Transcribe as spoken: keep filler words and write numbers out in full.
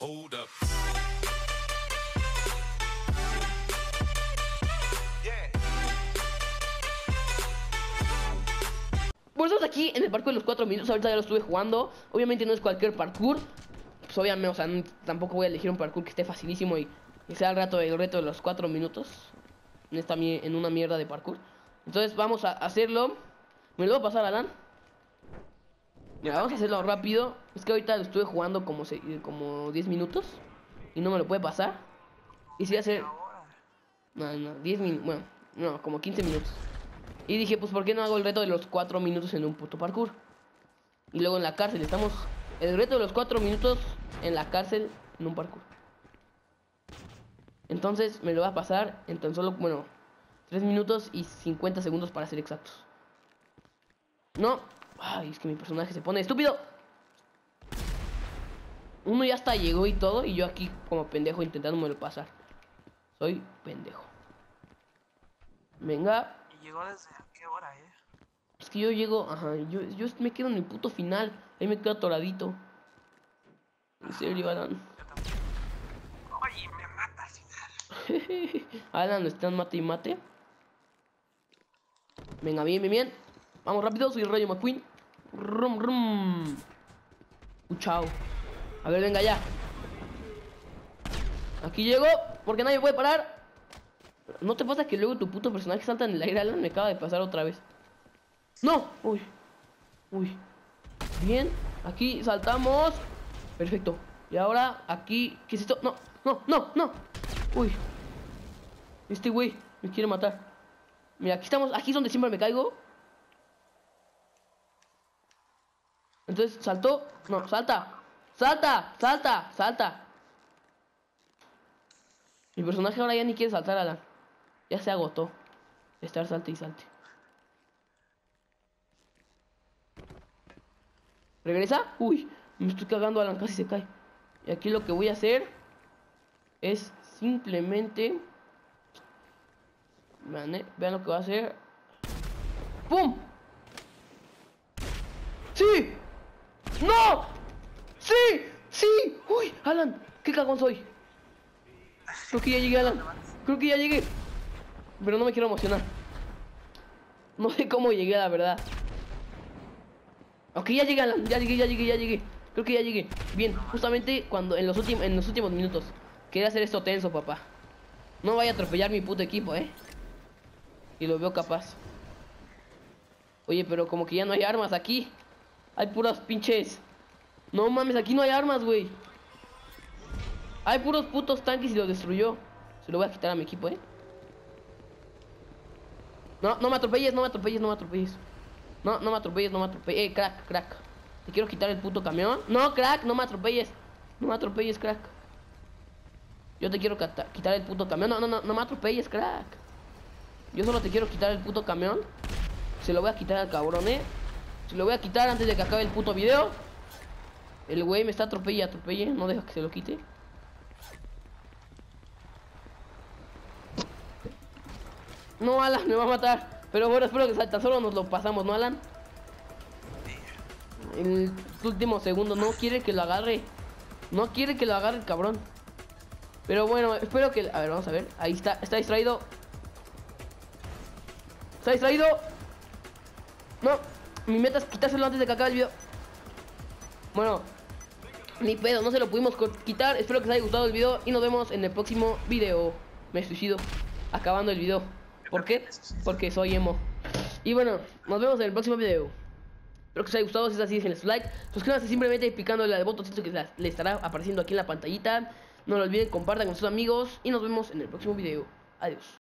Hold up. Bueno, estamos aquí en el parkour de los cuatro minutos. Ahorita ya lo estuve jugando. Obviamente no es cualquier parkour. Pues obviamente, o sea, no, tampoco voy a elegir un parkour que esté facilísimo y que sea el rato el reto de los cuatro minutos. En esta en una mierda de parkour. Entonces vamos a hacerlo. ¿Me lo voy a pasar, Alan? Mira, vamos a hacerlo rápido. Es que ahorita lo estuve jugando como, se, como diez minutos y no me lo puede pasar. Y si hacer... No, no, diez minutos. Bueno, no, como quince minutos. Y dije, pues, ¿por qué no hago el reto de los cuatro minutos en un puto parkour? Y luego en la cárcel, estamos... El reto de los cuatro minutos en la cárcel en un parkour. Entonces, me lo va a pasar en tan solo, bueno, tres minutos y cincuenta segundos para ser exactos. No. Ay, es que mi personaje se pone estúpido. Uno ya hasta llegó y todo, y yo aquí como pendejo intentándome pasar. Soy pendejo. Venga. ¿Y llegó desde qué hora, eh? Es que yo llego, ajá, yo, yo me quedo en el puto final. Ahí me quedo atoradito. En serio, Alan. Yo también. Oye, me mata al final. Alan, ¿están mate y mate? Venga, bien, bien, bien. Vamos rápido, soy Rayo McQueen. Rum, rum. Uh, chao. A ver, venga ya. Aquí llego, porque nadie puede parar. ¿No te pasa que luego tu puto personaje salta en el aire, Alan? Me acaba de pasar otra vez. ¡No! Uy. Uy. Bien. Aquí saltamos. Perfecto. Y ahora aquí... ¿Qué es esto? No, no, no, no. Uy. Este güey me quiere matar. Mira, aquí estamos. Aquí es donde siempre me caigo. Entonces, saltó. No, salta. Salta, salta, salta. Mi personaje ahora ya ni quiere saltar, Alan. Ya se agotó de estar salte y salte. ¿Regresa? Uy, me estoy cagando, Alan, casi se cae. Y aquí lo que voy a hacer es simplemente... Vean, eh, vean lo que voy a hacer. ¡Pum! ¡Sí! ¡No! ¡Sí! ¡Sí! ¡Uy! Alan, qué cagón soy. Creo que ya llegué, Alan. Creo que ya llegué. Pero no me quiero emocionar. No sé cómo llegué, la verdad. Ok, ya llegué, Alan. Ya llegué, ya llegué, ya llegué. Creo que ya llegué. Bien, justamente cuando en los últimos en los últimos minutos. Quería hacer esto tenso, papá. No vaya a atropellar mi puto equipo, eh. Y lo veo capaz. Oye, pero como que ya no hay armas aquí. Hay puras pinches. No mames, aquí no hay armas, güey. Hay puros putos tanques y lo destruyó. Se lo voy a quitar a mi equipo, eh. No, no me atropelles, no me atropelles, no me atropelles. No, no me atropelles, no me atropelles. Eh, crack, crack. Te quiero quitar el puto camión. No, crack, no me atropelles. No me atropelles, crack. Yo te quiero quitar el puto camión. No, no, no, no me atropelles, crack. Yo solo te quiero quitar el puto camión. Se lo voy a quitar al cabrón, eh. Se lo voy a quitar antes de que acabe el puto video. El güey me está atropelle, atropelle. No deja que se lo quite. No, Alan, me va a matar. Pero bueno, espero que tan solo nos lo pasamos, ¿no, Alan? En el último segundo, no quiere que lo agarre. No quiere que lo agarre el cabrón. Pero bueno, espero que... A ver, vamos a ver. Ahí está, está distraído. Está distraído. No, mi meta es quitárselo antes de que acabe el video. Bueno, ni pedo, no se lo pudimos quitar. Espero que les haya gustado el video y nos vemos en el próximo video. Me suicido acabando el video. ¿Por qué? Porque soy emo. Y bueno, nos vemos en el próximo video. Espero que os haya gustado. Si es así, déjenle su like. Suscríbanse simplemente picando el botoncito que le estará apareciendo aquí en la pantallita. No lo olviden, compartan con sus amigos. Y nos vemos en el próximo video. Adiós.